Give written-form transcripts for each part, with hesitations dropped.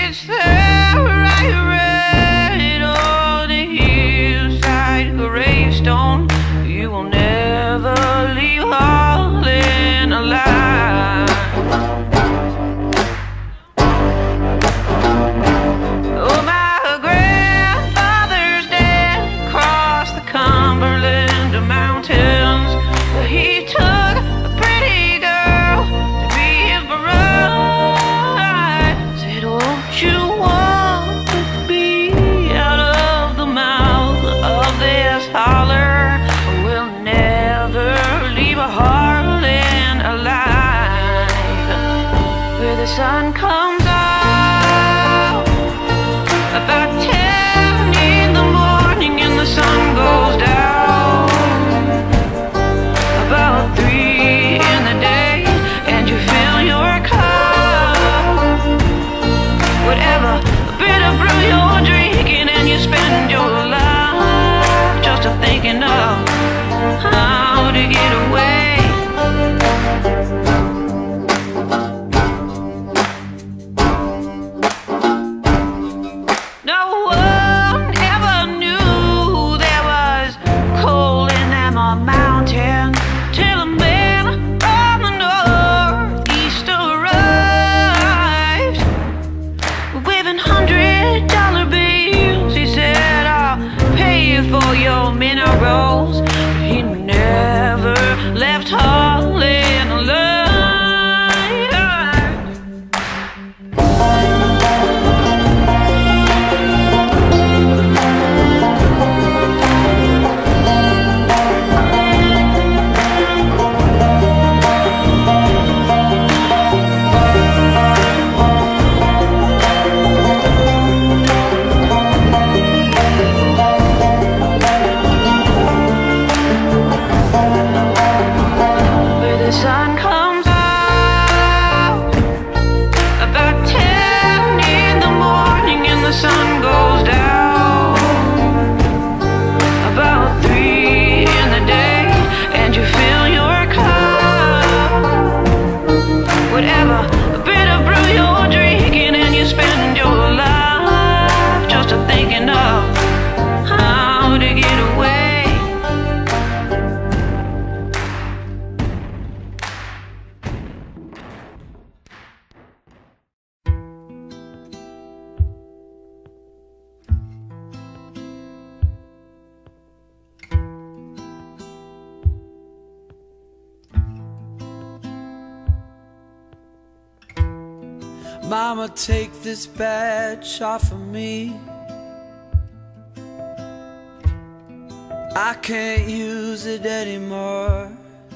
It's there I read on the hillside gravestone. You will never leave Harlan alive. Oh, my grandfather's dead across the Cumberland Mountains. He took a pretty girl to be his bride. Said, won't you walk with me out of the mouth of this holler? We'll never leave a Harlan alive. Where the sun comes out about 10 in the morning and the sun goes down about 3 in the day, and you fill your cup. Whatever bit of brew you're drinking, and you spend your life just thinking of how to get away. No one ever knew there was coal in them mountains till a man from the northeast arrived, waving $100 bills. He said, I'll pay you for your minerals. But he never left Harlan alive. Where the sun comes out about 10 in the morning and the sun goes down about 3 in the day, and you fill your cup. Whatever bit of brew you're drinking, and you spend your life just thinking of how to get away. Mama, take this badge off of me. I can't use it anymore.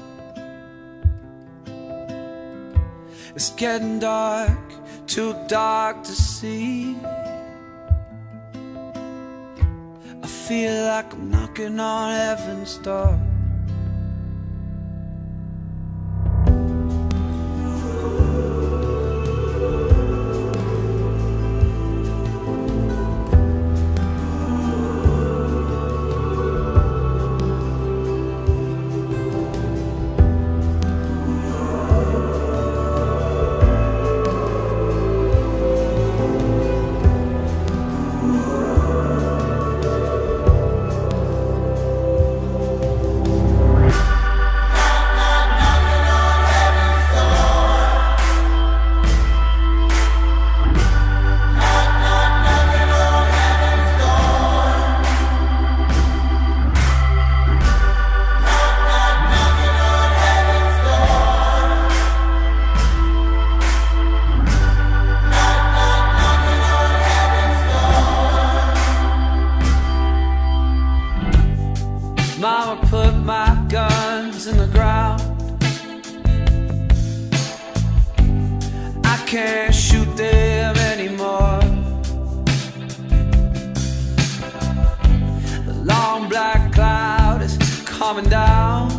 It's getting dark, too dark to see. I feel like I'm knocking on heaven's door. Mama, put my guns in the ground. I can't shoot them anymore. The long black cloud is coming down.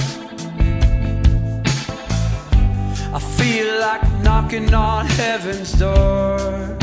I feel like knocking on heaven's door.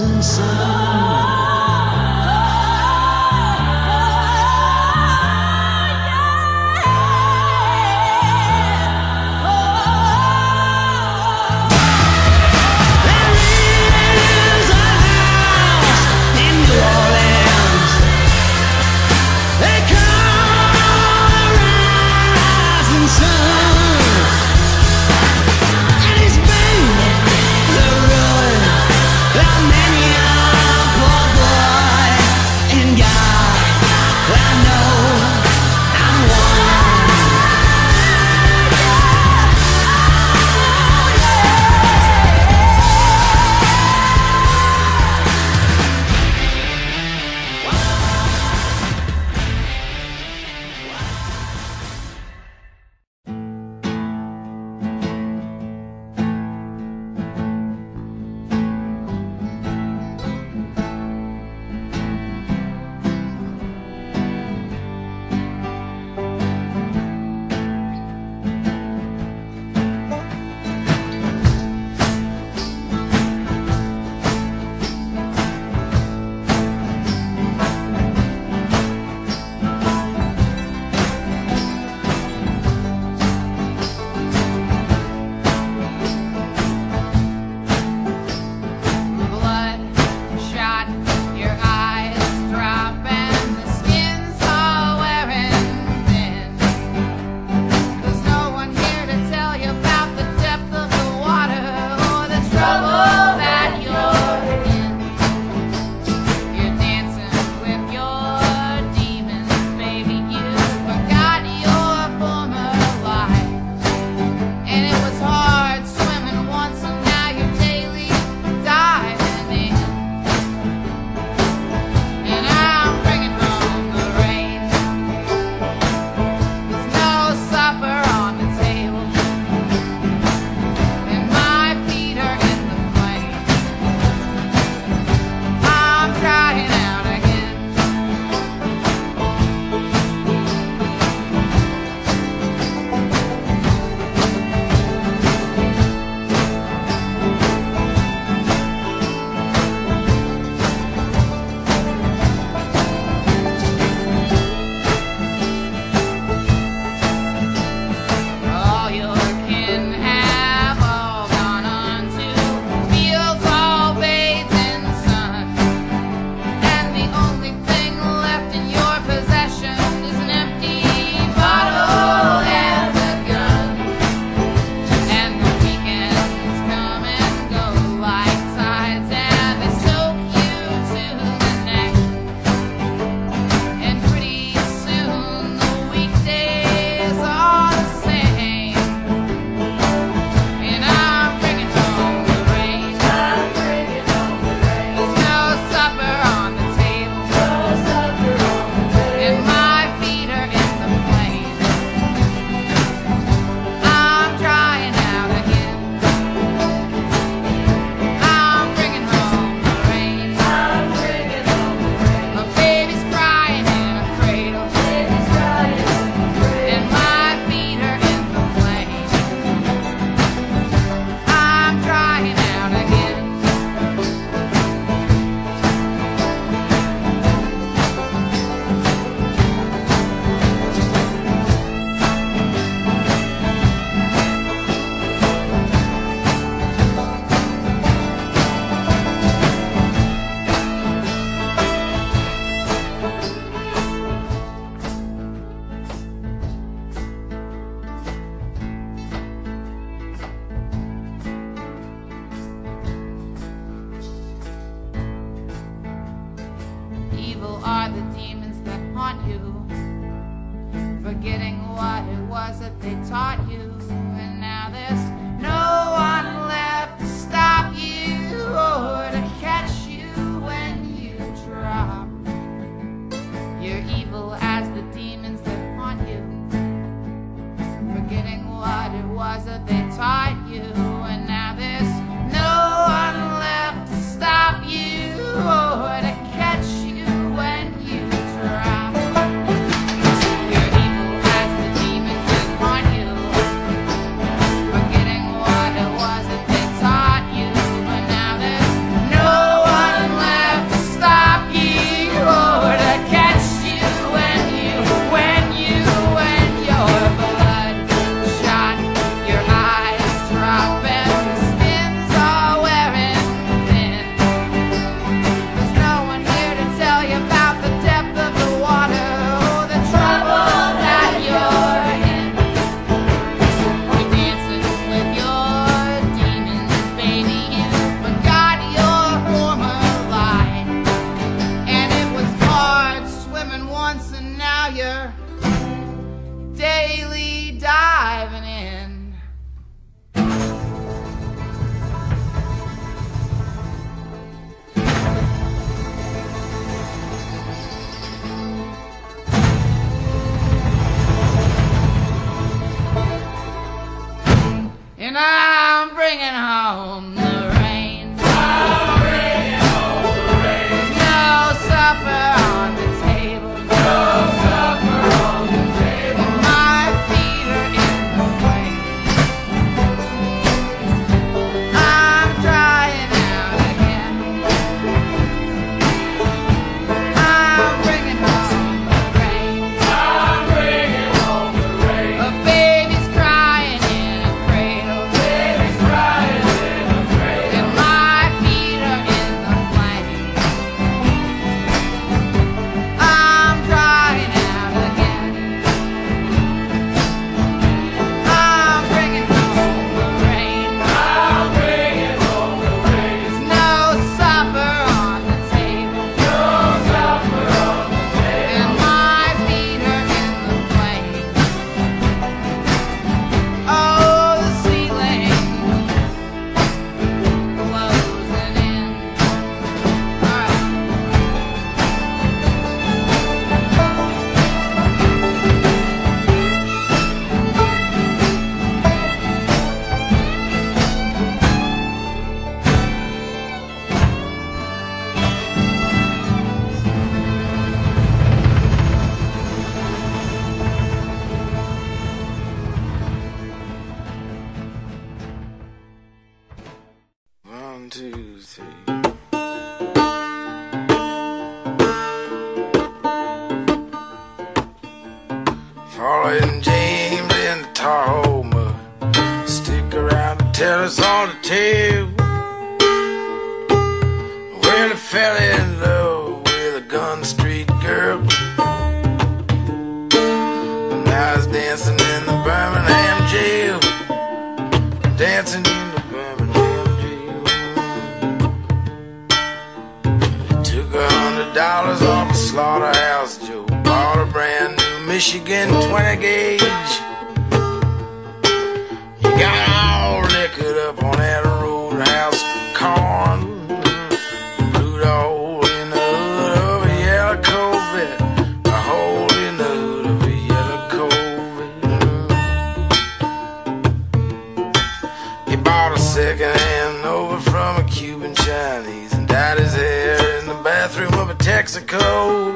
rising sun. are the demons that haunt you, forgetting what it was that they taught you. And now there's no one left to stop you or to catch you when you drop. You're evil as the demons that haunt you, forgetting what it was that they taught you. And now there's no one left to stop you or to catch you when you drop. You're evil as the demons that haunt you, bringing home the rain. I'm bringing home the rain. No supper on the table. No supper on the table. My feet are in the way. I'm drying out again. I'm bringing home the rain. I'm bringing home the rain. A baby's crying in a cradle. Baby's crying in a cradle. And my feet are in the flames. I'm drying out again. I'm bringing home the rain. I'm bringing home the rain. There's no supper on the table. No supper on the table. And my feet are in the flames. Oh, the ceiling closing in. All right. One, two, three. Following James in the Tar Hole mud. Stick around to tell us all the tale. Well, he fell in love with a Gun Street girl. And now he's dancing in the Birmingham jail. Dancing in the Birmingham jail. He took $100 off a slaughterhouse Joe. Bought a brand new Michigan 20 gauge. He got all liquored up on that roadhouse corn. Blew the hole in the hood of a yellow Corvette. A hole in the hood of a yellow Corvette. He bought a second-hand Nova from a Cuban Chinese and dyed his hair in the bathroom of a Texaco.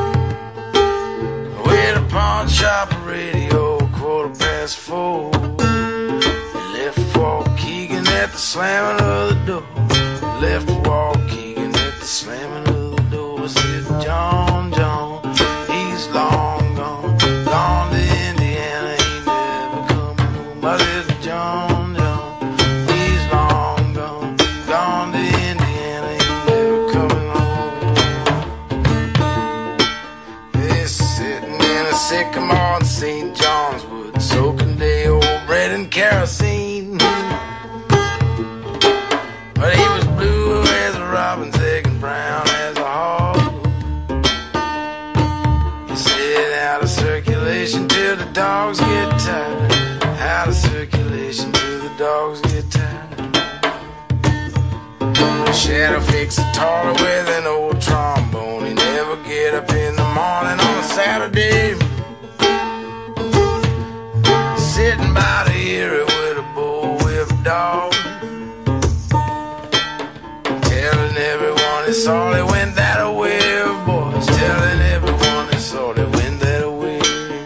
With a pawn shop radio, 4:15. He left Waukegan at the slamming of the door. Left Waukegan at the slamming of the door. I said, John, he's long gone. Gone to Indiana, he never come home. I said, John, he's long gone. Gone to Indiana, he never coming home. They're sitting in a sycamore in St. John's Wood, soaking day old bread and kerosene. But he was blue as a robin's egg and brown as a hog. He said, out of circulation till the dogs get tired. Out of circulation till the dogs get tired. Shadow fixed a taller with an old trombone. He never get up in the morning on a Saturday. Sitting by the Erie with a bullwhip dog. Telling everyone he saw he went that way, boys. Telling everyone he saw he went that way.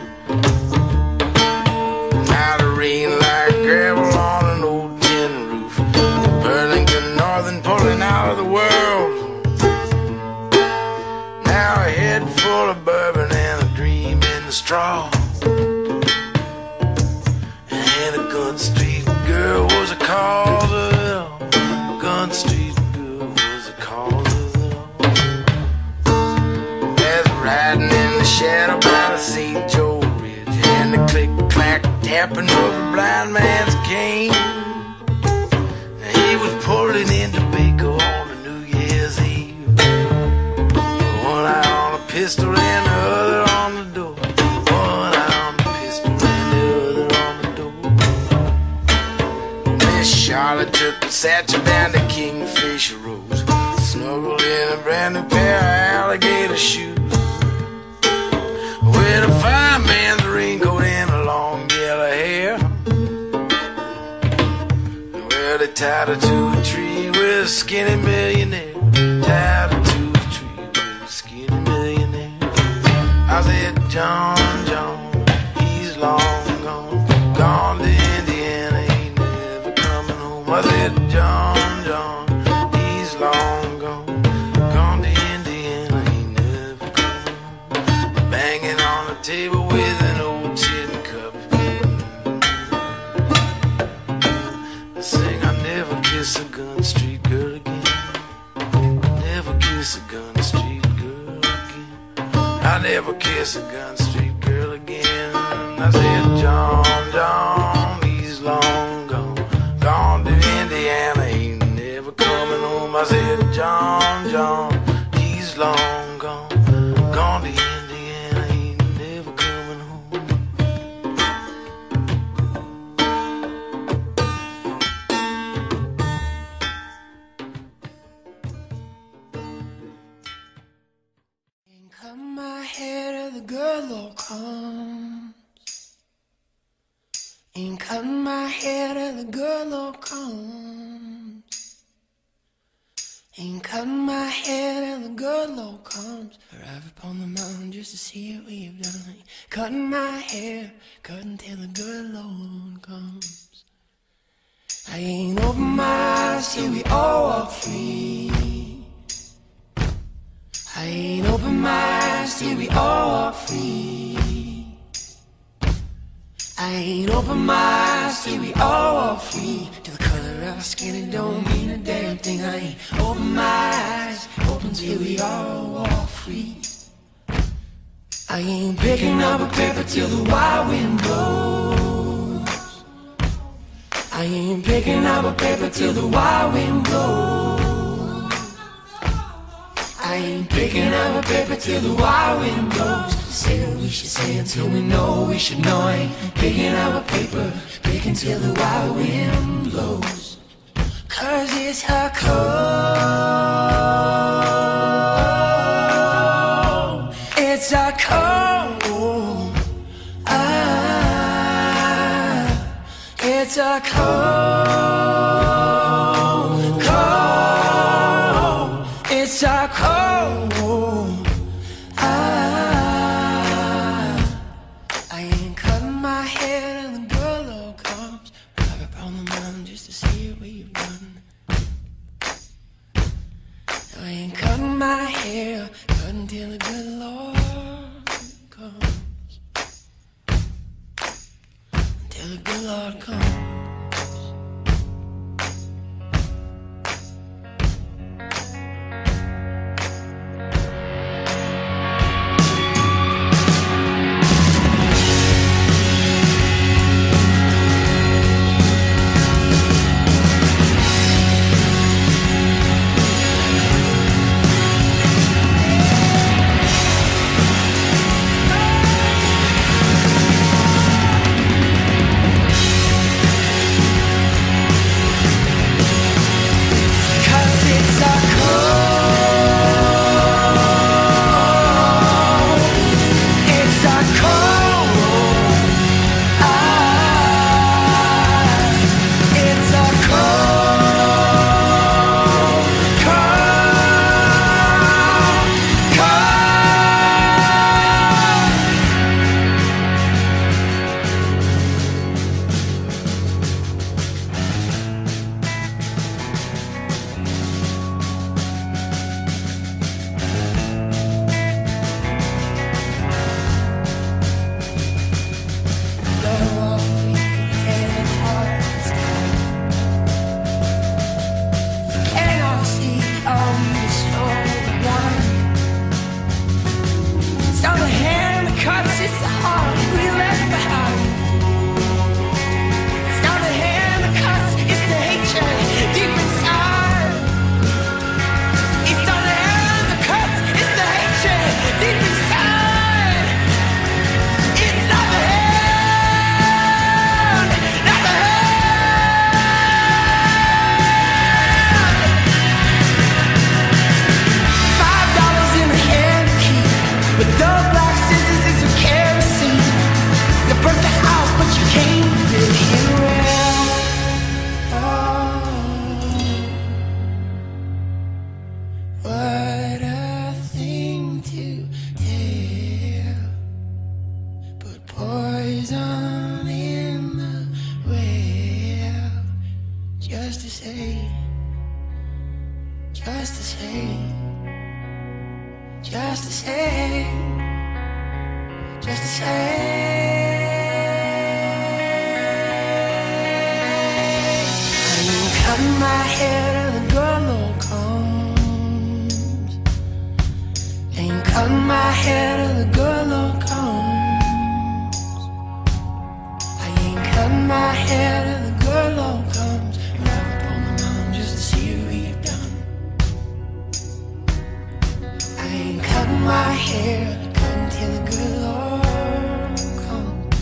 Now the rain like gravel on an old tin roof. Burlington Northern pulling out of the world. Now a head full of bourbon and a dream in the straw. And a Gun Street girl was a cause of it all. Gun Street girl was a cause of it all. As riding in the shadow by the St. Joe Ridge, and the click-clack tapping of a blind man's cane. He was pulling into Baker on a New Year's Eve. One eye on a pistol and the other on the door. One eye on the pistol and the other on the door. Miss Charlotte took the satchel down to Kingfisher Rose, snuggled in a brand new pair of alligator shoes. With a fine man's raincoat and a long yellow hair. tied her to a tree with a skinny millionaire. Tied her to a tree with a skinny millionaire. I said, John, John, he's long gone. Gone to Indiana, ain't never coming home. I said, John, John, he's long gone. Gone to Indiana, ain't never coming home. Banging on the table with an old tin cup. I sing, I never kiss a gun street girl again. Never kiss a gun street girl again. I never kiss a gun street girl again. I said, John, John, he's long gone. Gone to Indiana, ain't never coming home. I said, John, John, he's long gone. Gone to Indiana, ain't never coming home. Ain't cut my hair till the good Lord comes. Ain't cut my hair till the good Lord comes. Ain't cut my hair till the good Lord comes. Arrive upon the mountain just to see what we've done. Ain't cutting my hair, cutting till the good Lord comes. I ain't open my eyes till we all walk free. I ain't open my eyes till we all walk free. I ain't open my eyes till we all walk free. To the color of our skin, it don't mean a damn thing. I ain't open my eyes, open till we all walk free. I ain't picking up a paper till the wild wind blows. I ain't picking up a paper till the wild wind blows. I ain't picking up a paper till the wild wind blows. Say what we should say until we know we should know. I ain't picking up a paper, picking till the wild wind blows. Cause it's a cold, it's a cold, it's a cold, cold, it's a cold. I ain't cutting my hair till the good Lord comes. Drive up on the mountain just to see what we've done. I ain't cutting my hair, cutting till the good Lord comes. Till the good Lord comes. burnt the house, but you came to live here. Oh. say, just to say, just to say, just to say. I ain't cutting my hair till the good Lord comes. Ain't cutting my hair till the good Lord comes. I ain't cutting my hair till the good Lord comes. Wrap up on the mountain just to see what you've done. I ain't cutting my hair, cutting till the good Lord comes.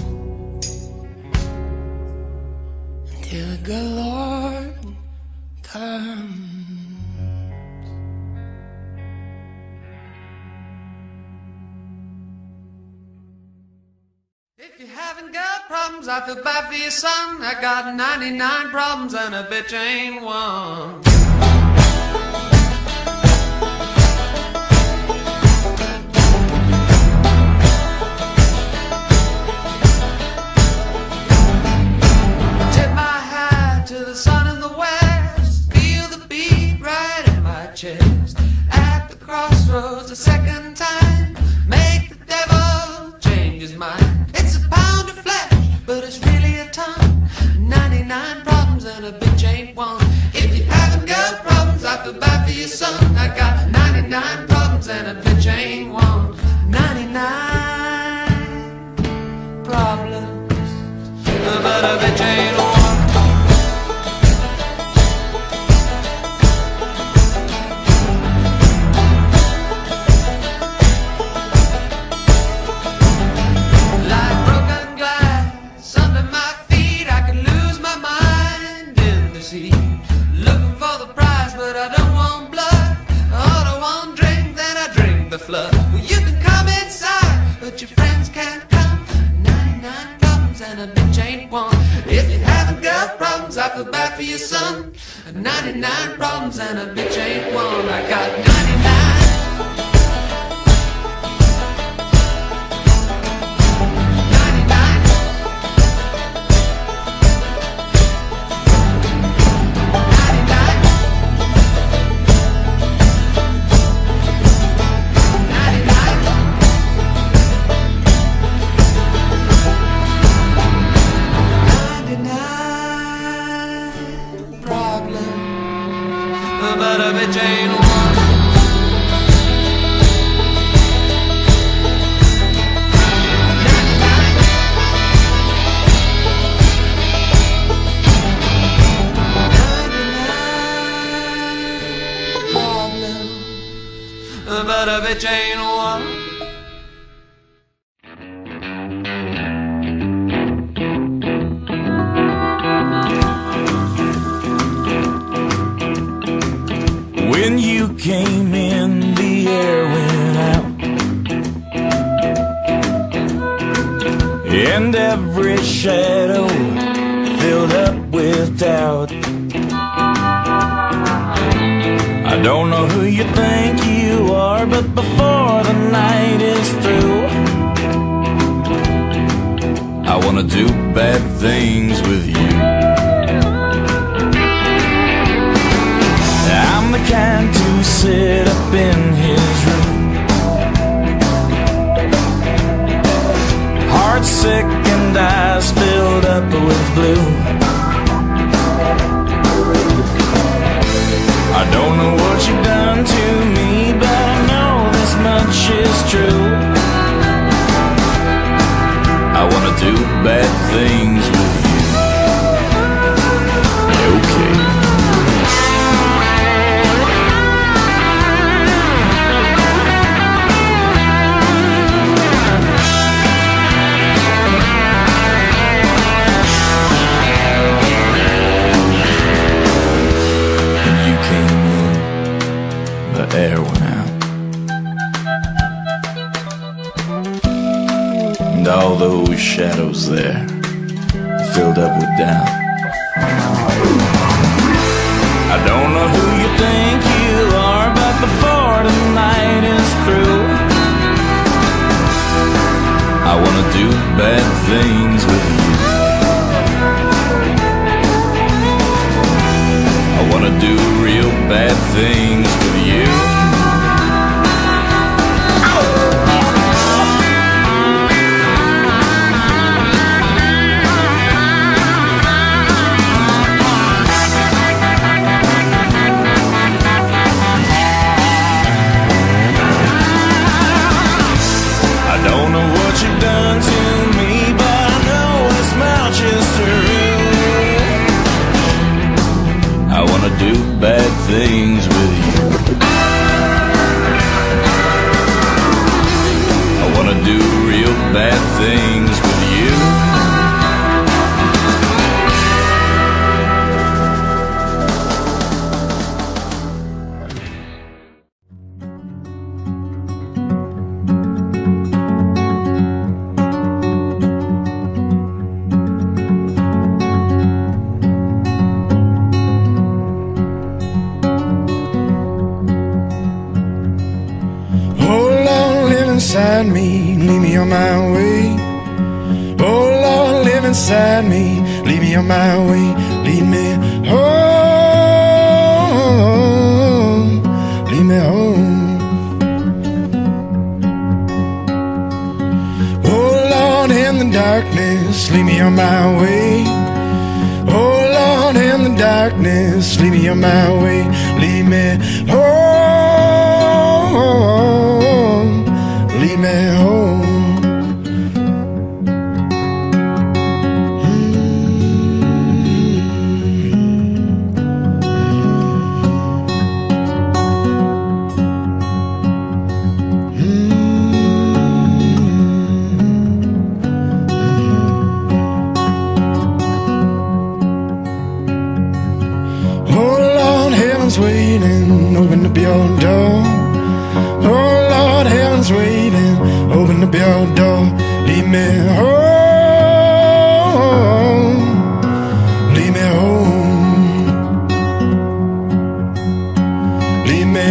Until the good Lord comes. If you haven't got problems, I feel bad for your son. I got 99 problems and a bitch ain't one. Tip my hat to the sun in the west. Feel the beat right in my chest. At the crossroads a second time. Make the devil change his mind. But it's really a ton. 99 problems and a bitch ain't one. If you haven't got problems, I feel bad for your son. I got 99 problems and a bitch ain't one. 99 problems, but a bitch ain't one. Looking for the prize, but I don't want blood. All I want drink, then I drink the flood. Well, you can come inside, but your friends can't come. 99 problems and a bitch ain't one. If you haven't got problems, I feel bad for your son. 99 problems and a bitch ain't one. I got 99. But a bitch ain't one. But a bitch ain't one. When you came in, the air went out, and every shadow filled up with doubt. I don't know who you think you are, but before the night is through, I wanna do bad things with you. I'm the kind to sit up in his room, heart sick and eyes filled up with blue. I don't know what you've done to me, but I know this much is true. I wanna do bad things with you. Okay. Air went out, and all those shadows there filled up with doubt. I don't know who you think you are, but before the night is through, I wanna do bad things with you. things with you. I wanna do real bad things with you. Inside me, lead me on my way. Oh Lord, live inside me, lead me on my way. Lead me home, lead me home. Oh Lord, in the darkness, lead me on my way. Oh Lord, in the darkness, lead me on my way. Lead me home, lead me home. Oh Lord, heaven's waiting, open up your door. Oh Lord, heaven's waiting, open up your door. Lead me home, lead me home. Lead me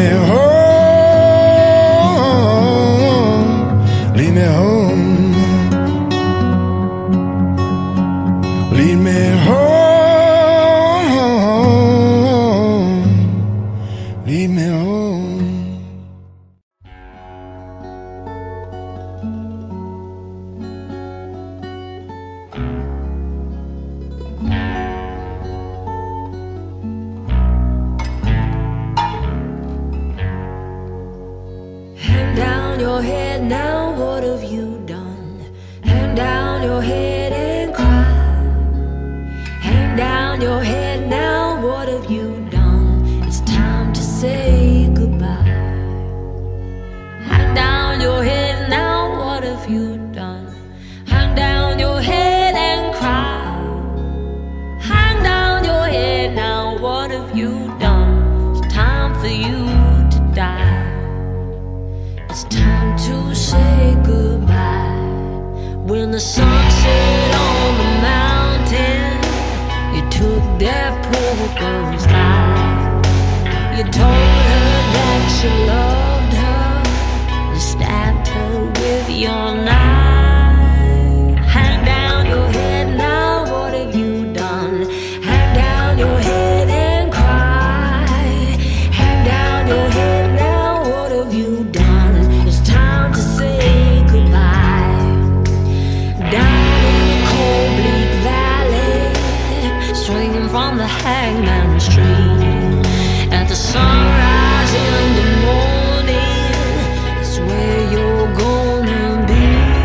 home, lead me home. Lead me home, lead me home. Hang down your head now, what have you done? Hang down your head and cry. Hang down your head now, what have you done? It's time to say goodbye. Hang down your head now, what have you done? Hang down your head and cry. Hang down your head now, what have you done? It's time for you to die. It's time to say goodbye. When the sun set on the mountain, you took that poor girl's life. You told her that you loved her, you stabbed her with your knife. Hang down your head now, what have you done? Hang down your head and cry. Hang down your head now, what have you done? It's time to say goodbye. Down in the cold bleak valley, swinging from the hangman's tree, at the sunrise in the morning, it's where you're gonna be.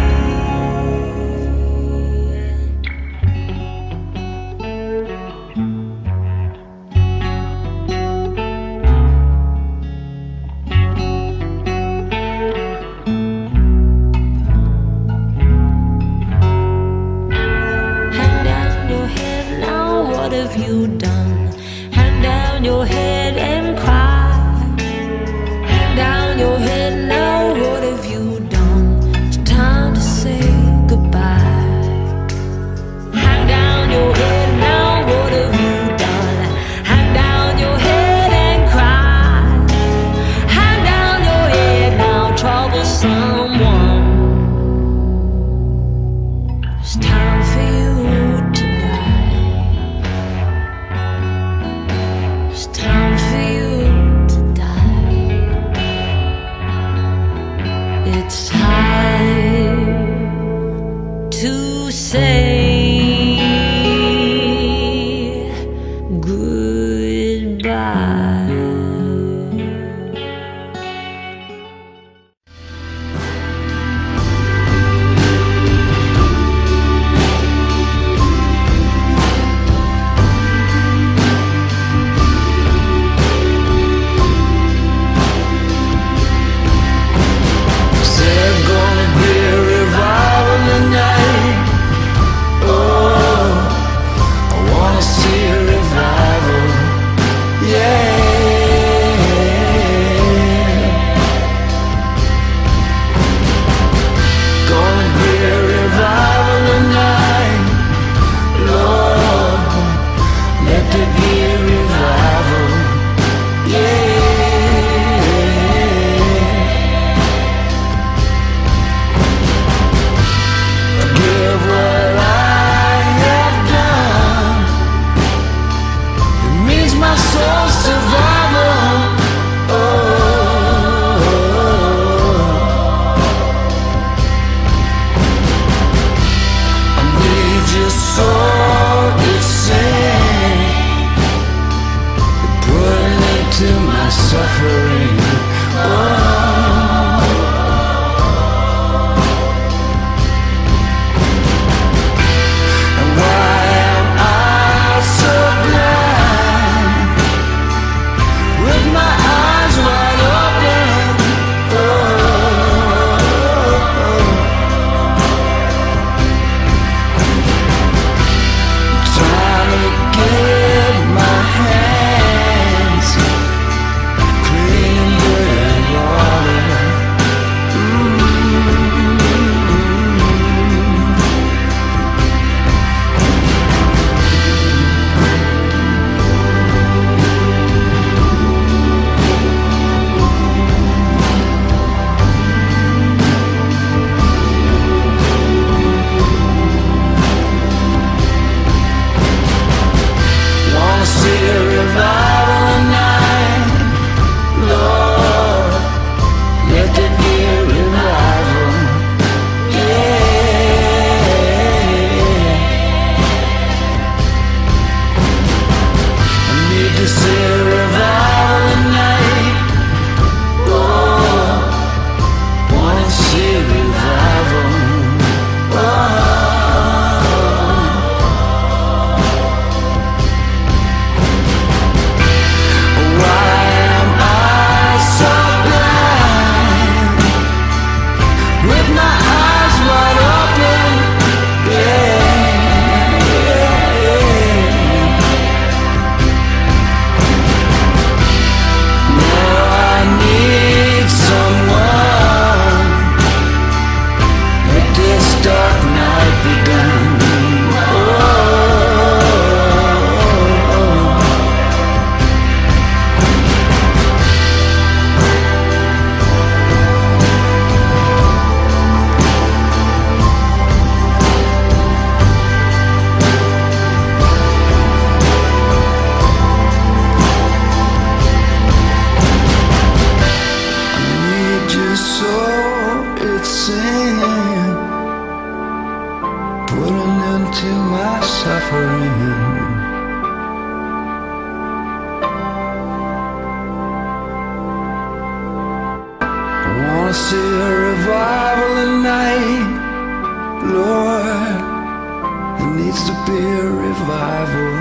Hang down your head now, what have you done? Hang down your head and cry. Hang down your head now, what have you done? It's time to say goodbye. Hang down your head now, what have you done? Hang down your head and cry. Hang down your head now, troublesome one. It's time for you to die. It's time suffering. I wanna see a revival tonight, Lord. There needs to be a revival.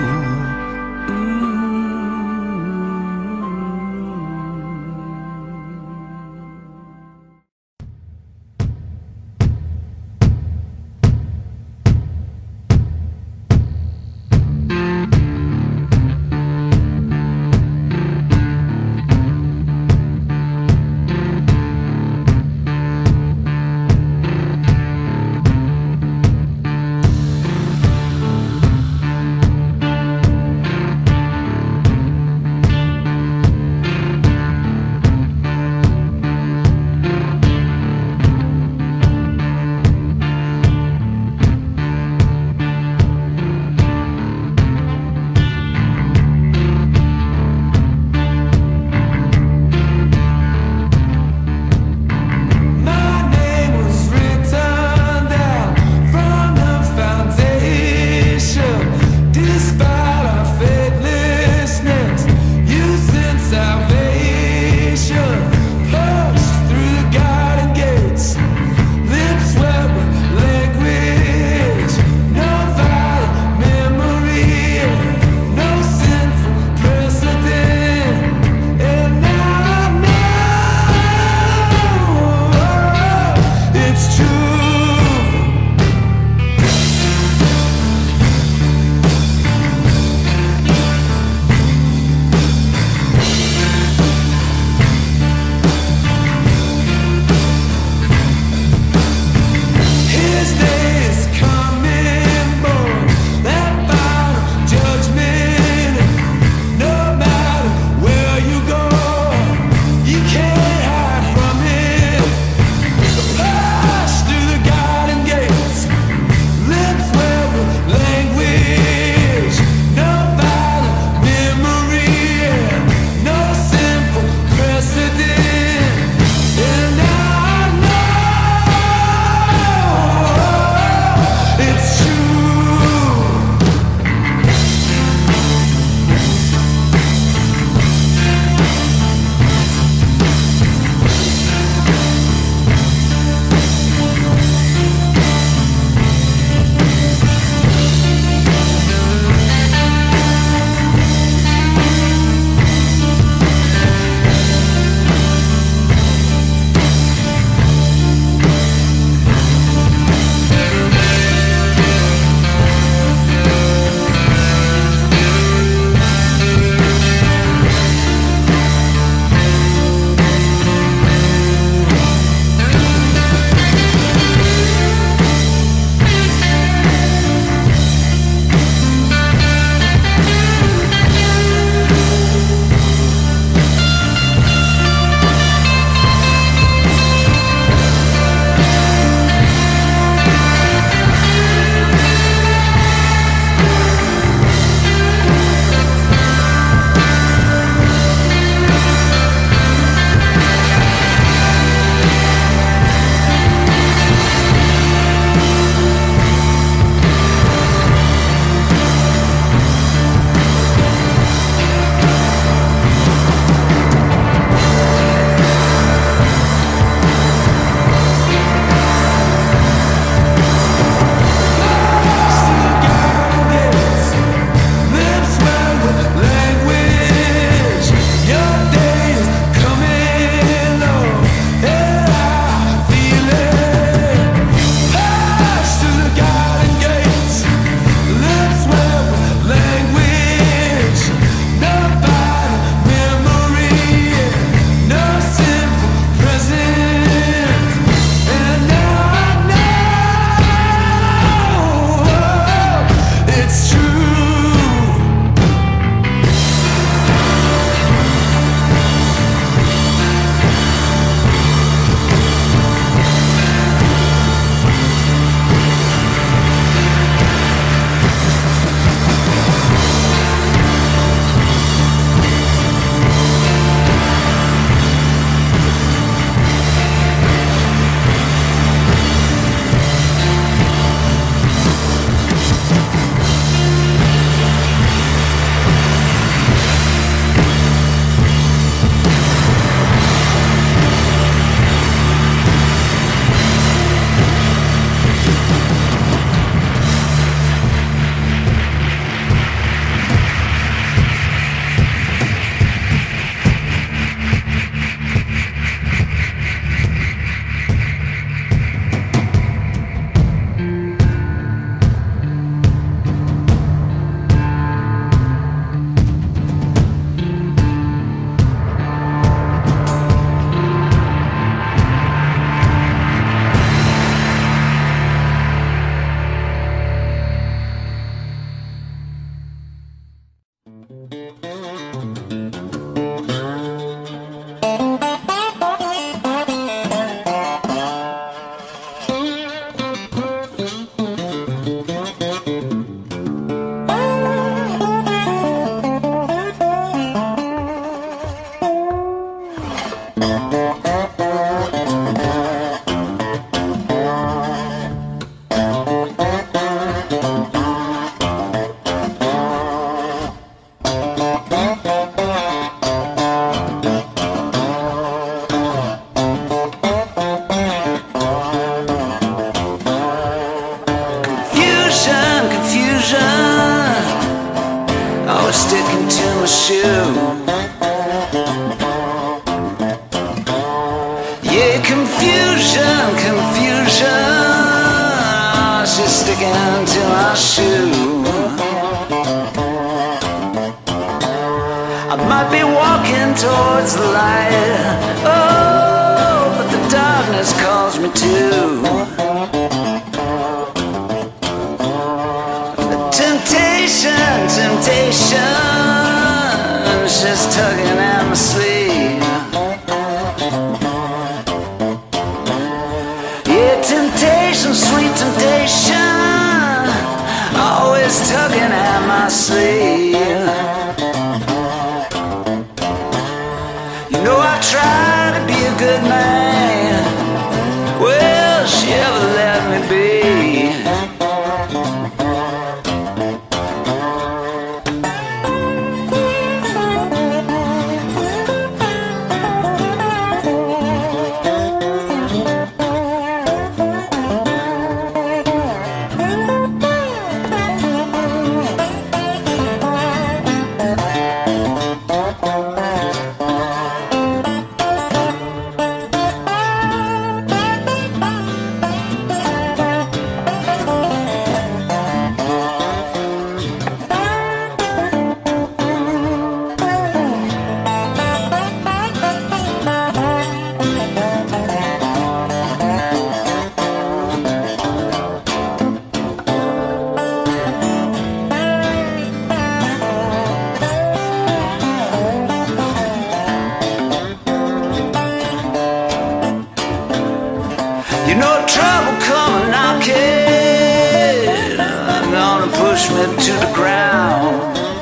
might be walking towards the light. Oh, but the darkness calls me too. Temptation, temptation, she's tugging at my sleeve. Yeah, temptation, sweet temptation, always tugging at my sleeve. You know I try to be a good man. Well, she ever let me be. You know trouble coming knocking, gonna push me to the ground.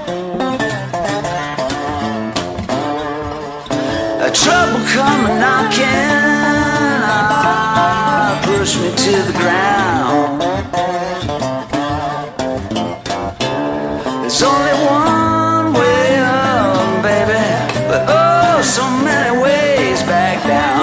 Trouble coming knocking, push me to the ground. There's only one way up, baby, but oh, so many ways back down.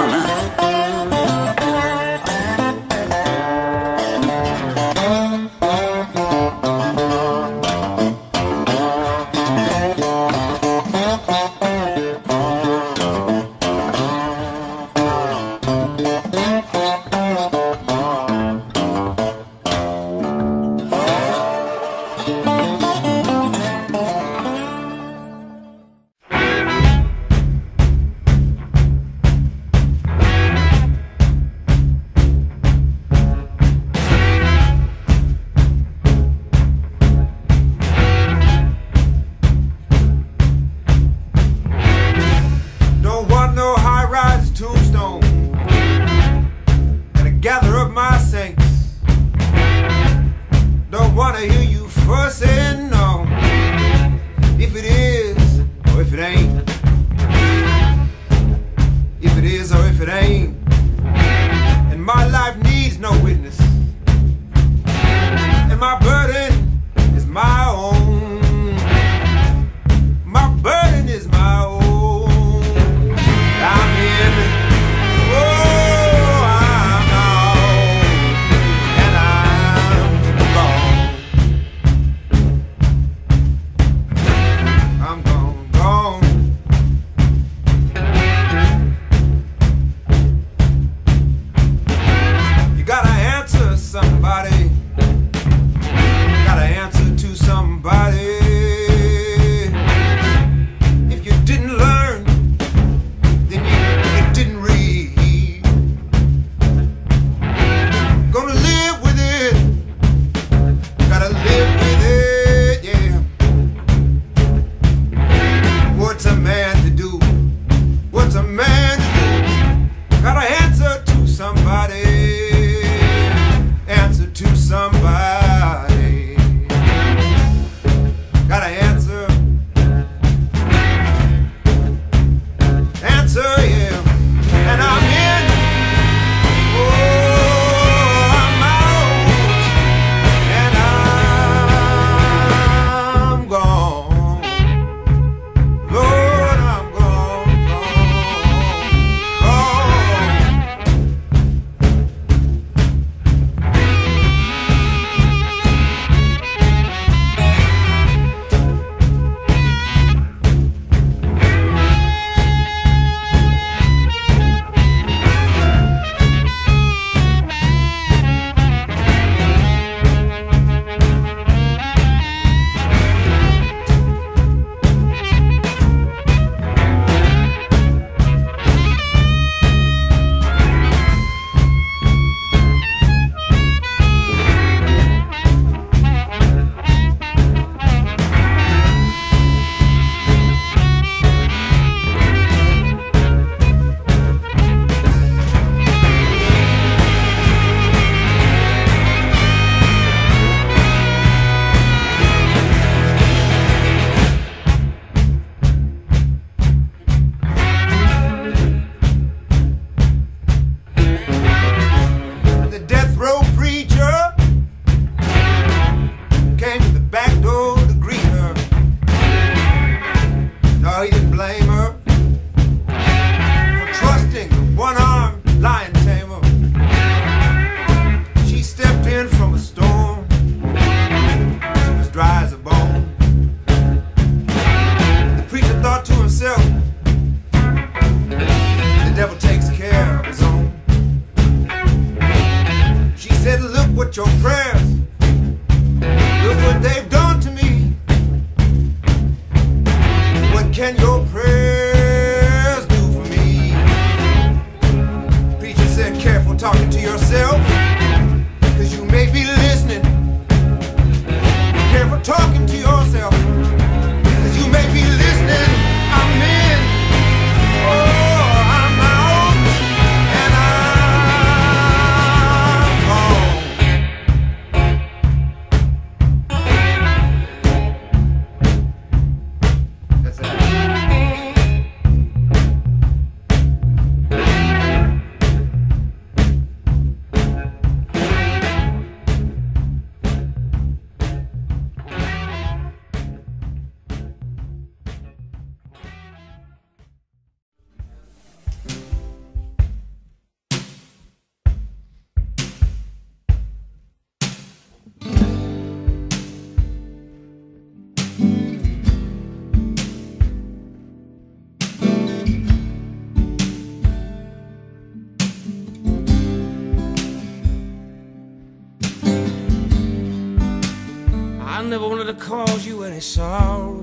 never wanted to cause you any sorrow.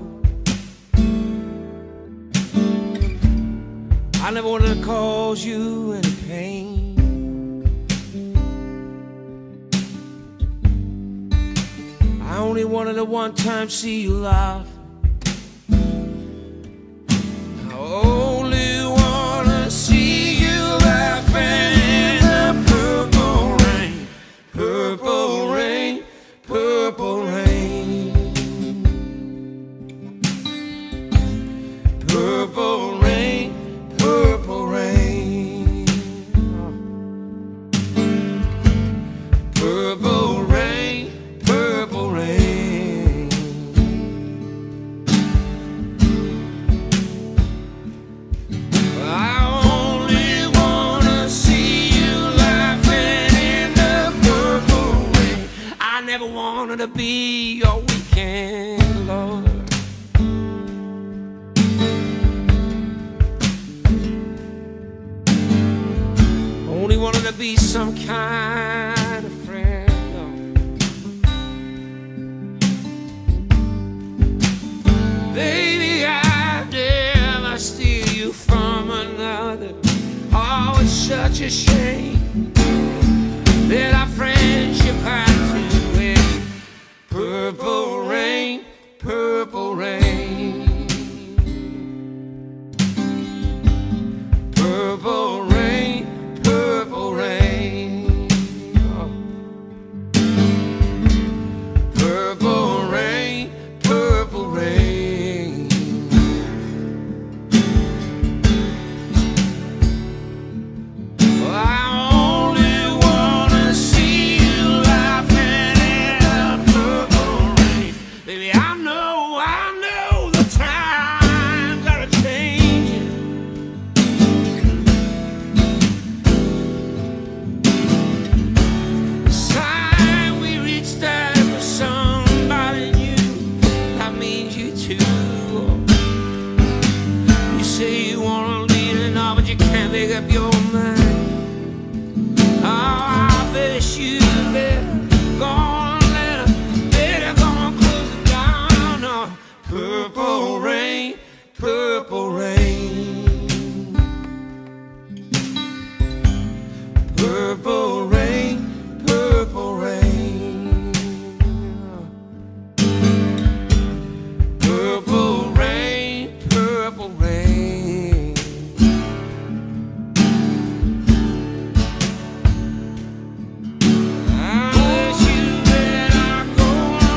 I never wanted to cause you any pain. I only wanted to one time see you laugh. I only wanna see you laughing in the purple rain, purple rain, purple rain, purple rain, purple rain, purple rain, purple rain. I only wanna see you laughing in the purple rain. I never wanted to be your weekend lover. Only wanted to be some kind of friend. Baby, I'd never steal you from another. Oh, it's such a shame that our friendship had to end. Purple rain, purple rain, purple rain, purple rain, oh. Purple rain, purple rain. I only wanna see you laughing in the purple rain. Baby, I know the time's gotta change. It's time we reached out for somebody new. That means you too. You say you wanna lead it all, but you can't make up your mind. Oh, I bet you better go on, better go and close it down. Oh, purple rain, purple rain, purple rain, purple rain, purple rain, purple rain. I wish you better go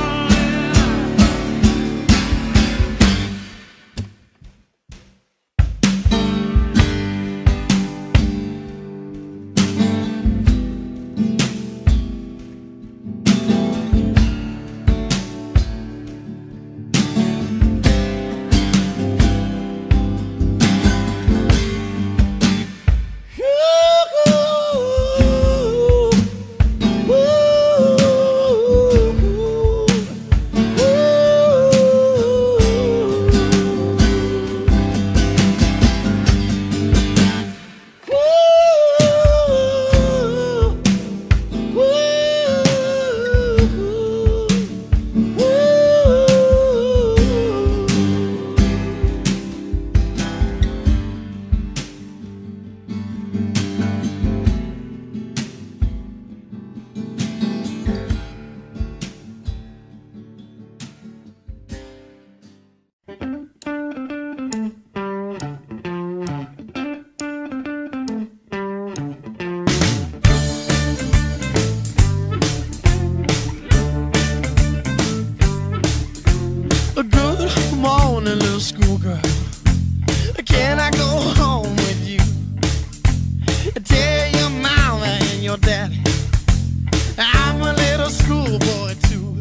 Good morning, little schoolgirl. Can I go home with you? Tell your mama and your daddy I'm a little schoolboy too.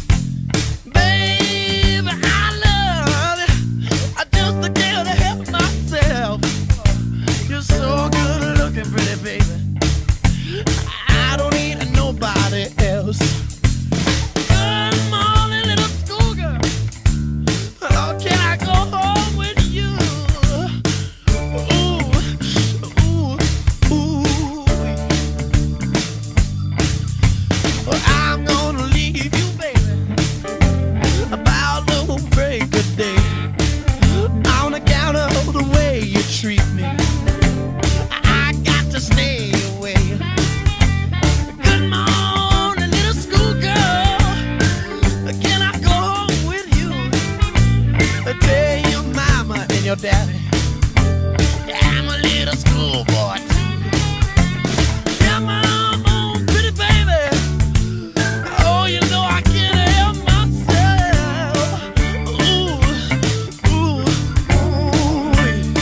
Baby, I love you. I just can't help myself. You're so good looking, pretty baby. I don't need nobody else. Good morning, little schoolgirl. your daddy. I'm a little schoolboy too. Come on, pretty baby. Oh, you know I can't help myself. Ooh, ooh, ooh.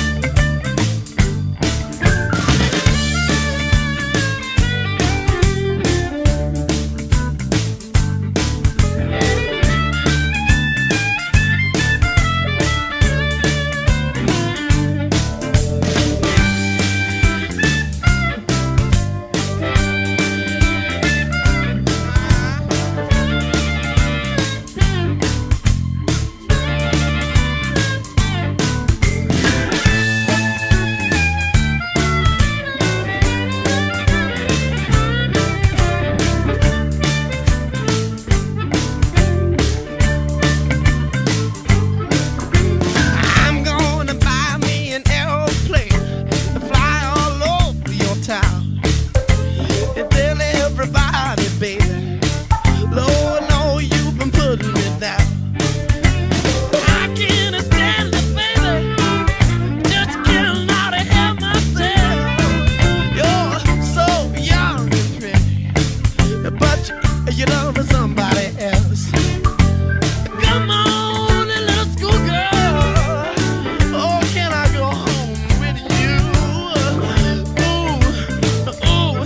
You love somebody else. Come on, little schoolgirl. Oh, can I go home with you? Ooh, ooh,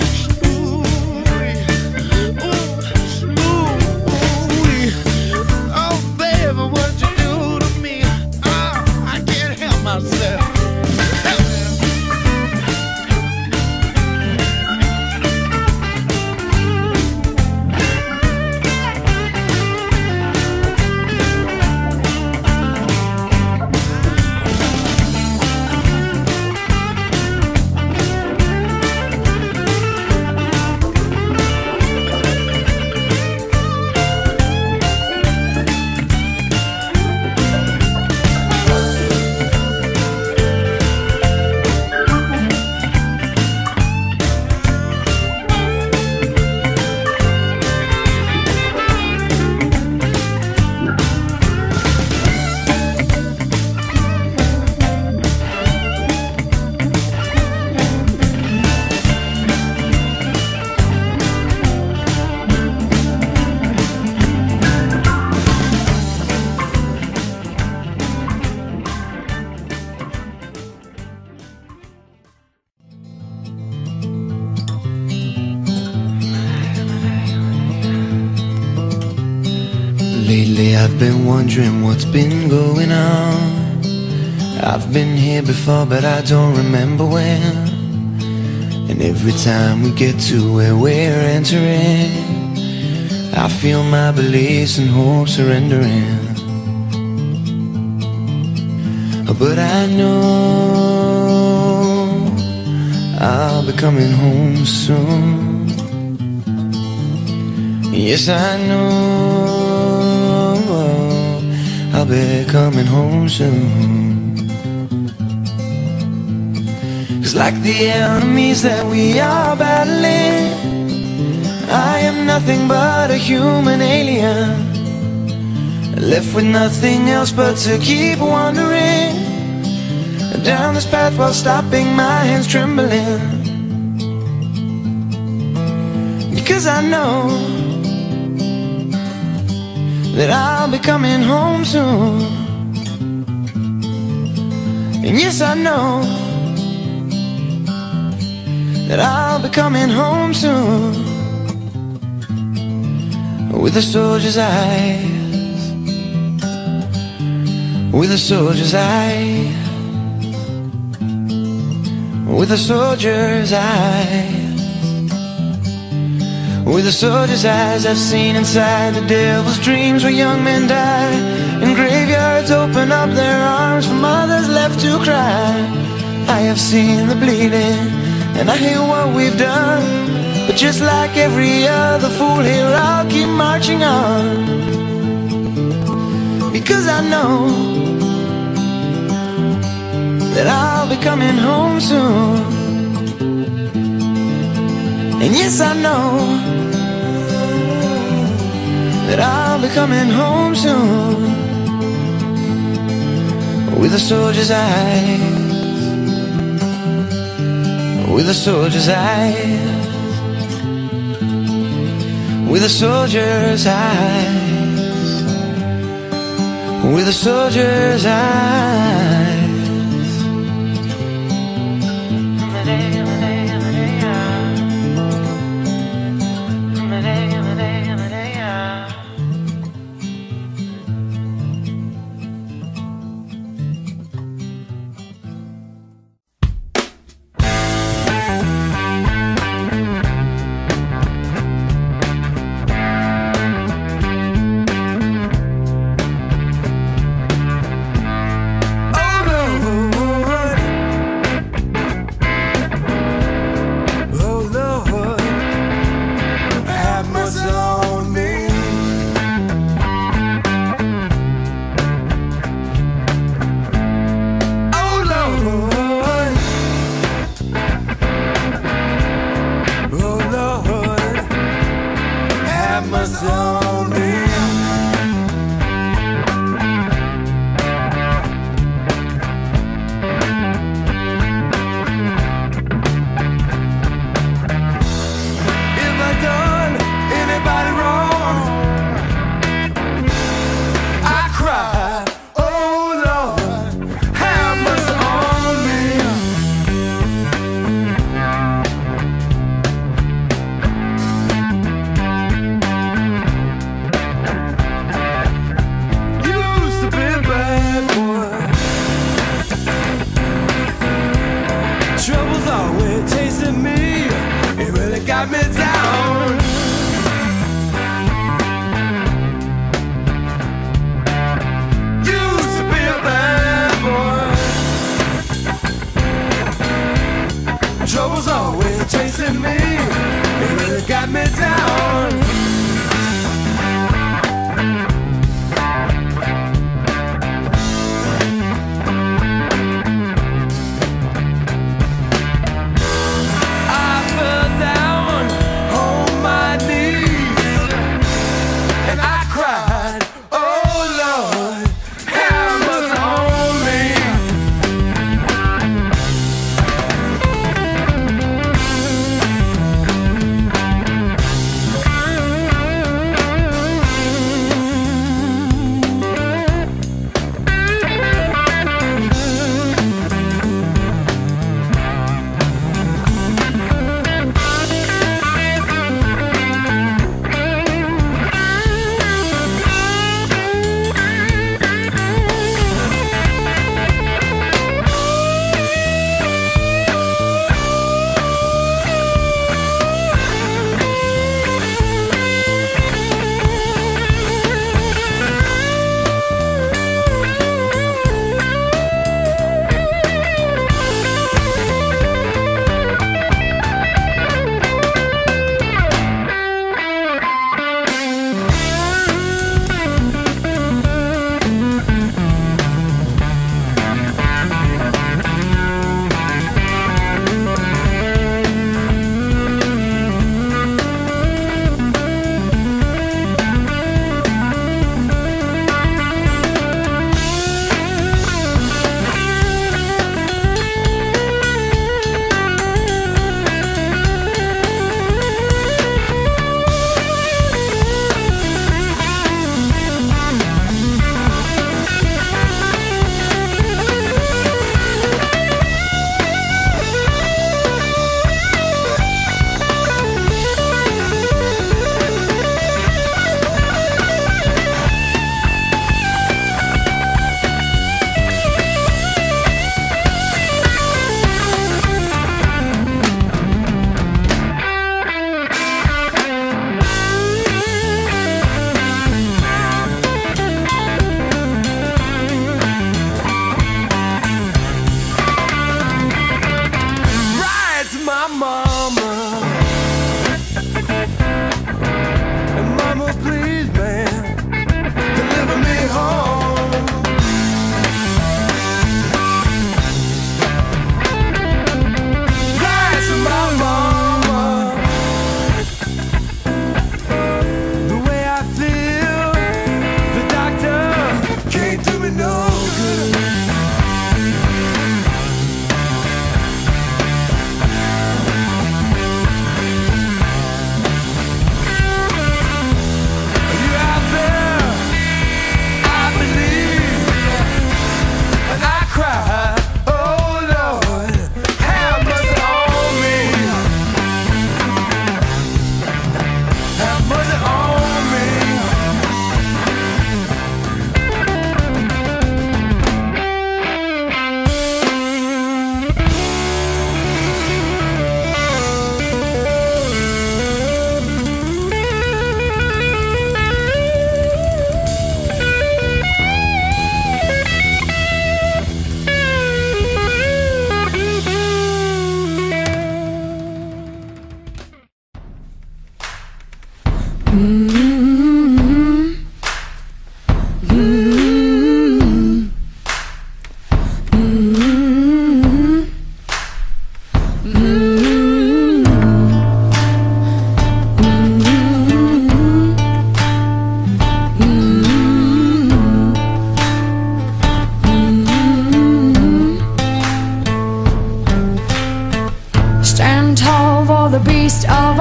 ooh, ooh. Oh, baby, what you do to me? Oh, I can't help myself. Lately I've been wondering what's been going on. I've been here before but I don't remember when. And every time we get to where we're entering, I feel my beliefs and hopes surrendering. But I know I'll be coming home soon. Yes, I know I'll be coming home soon. 'Cause like the enemies that we are battling, I am nothing but a human alien, left with nothing else but to keep wandering down this path while stopping my hands trembling. Because I know that I'll be coming home soon. And yes, I know that I'll be coming home soon. With a soldier's eyes, with a soldier's eyes, with a soldier's eyes. With a soldier's eyes, I've seen inside the devil's dreams where young men die, and graveyards open up their arms for mothers left to cry. I have seen the bleeding, and I hear what we've done, but just like every other fool here, I'll keep marching on. Because I know that I'll be coming home soon. And yes, I know that I'll be coming home soon. With with a soldier's eyes, with a soldier's eyes, with a soldier's eyes, with a soldier's eyes. Oh,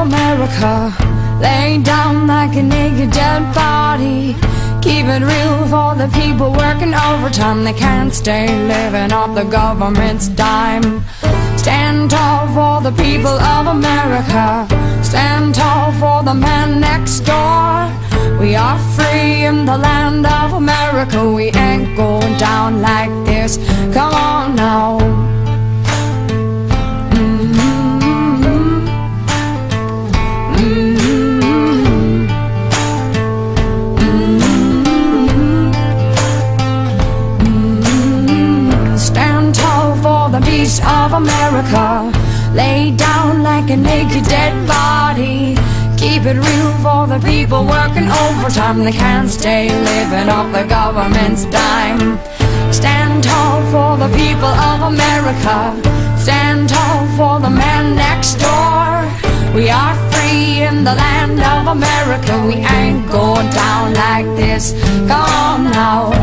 America, laid down like a naked dead body. Keep it real for the people working overtime. They can't stay living off the government's dime. Stand tall for the people of America. Stand tall for the man next door. We are free in the land of America. We ain't going down like this. Come on now. Stand tall for the peace of America. Lay down like a naked dead body. Keep it real for the people working overtime. They can't stay living off the government's dime. Stand tall for the people of America. Stand tall for the man next door. We are free in the land of America. We ain't going down like this. Come on now.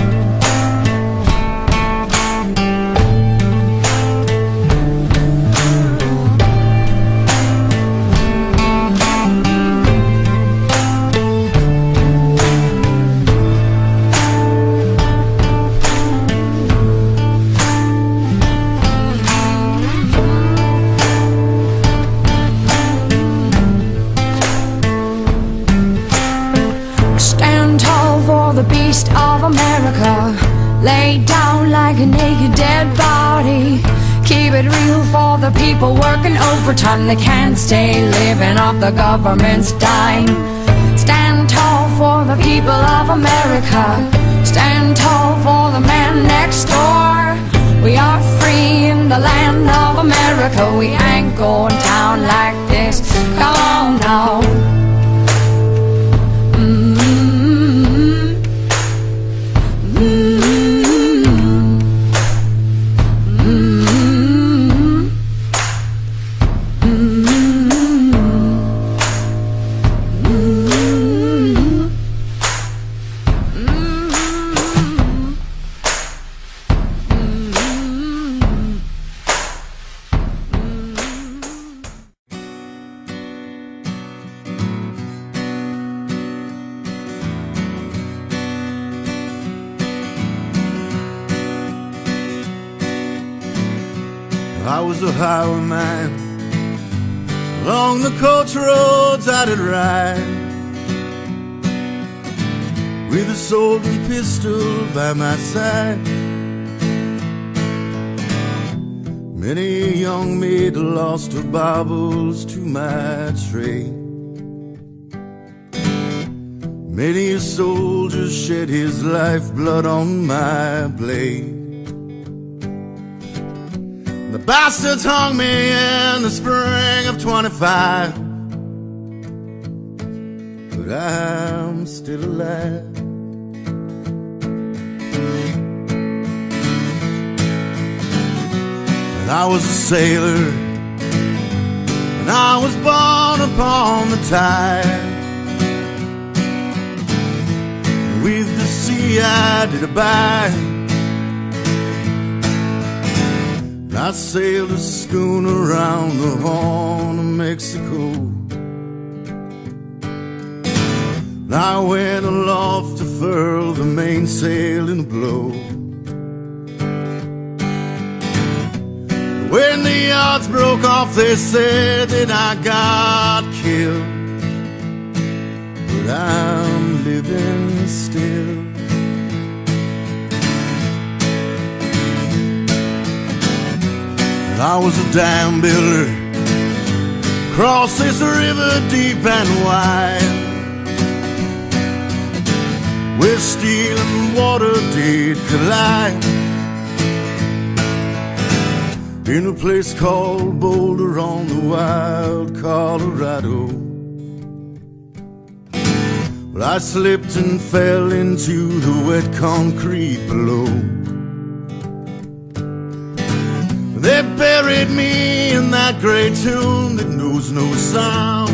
The beast of America, laid down like a naked dead body. Keep it real for the people working overtime. They can't stay living off the government's dime. Stand tall for the people of America. Stand tall for the man next door. We are free in the land of America. We ain't going down like this. Come on now. I was a highwayman. Along the coach roads I did ride, with a sword and pistol by my side. Many a young maid lost her baubles to my trade. Many a soldier shed his lifeblood on my blade. The bastards hung me in the spring of 25, but I'm still alive. And I was a sailor, and I was born upon the tide. With the sea I did abide. I sailed a schooner around the Horn of Mexico. I went aloft to furl the mainsail and blow. When the yards broke off, they said that I got killed, but I'm living still. I was a dam builder, across this river deep and wide, where steel and water did collide, in a place called Boulder on the wild Colorado. Well, I slipped and fell into the wet concrete below. They buried me in that great tomb that knows no sound,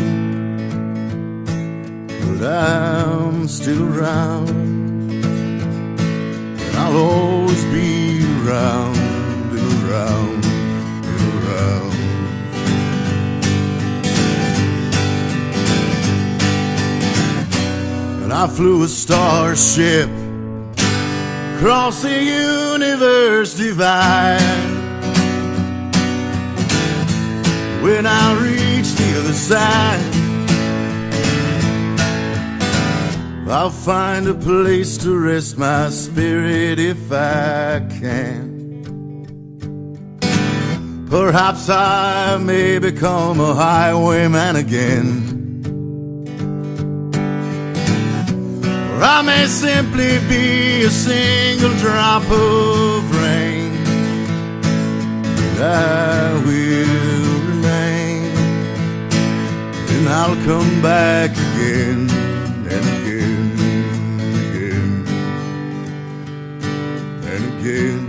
but I'm still around, and I'll always be around and around and around. when I flew a starship across the universe divide. When I reach the other side, I'll find a place to rest my spirit if I can. Perhaps I may become a highwayman again, or I may simply be a single drop of rain, and I will remain, and I'll come back again and again and again and again.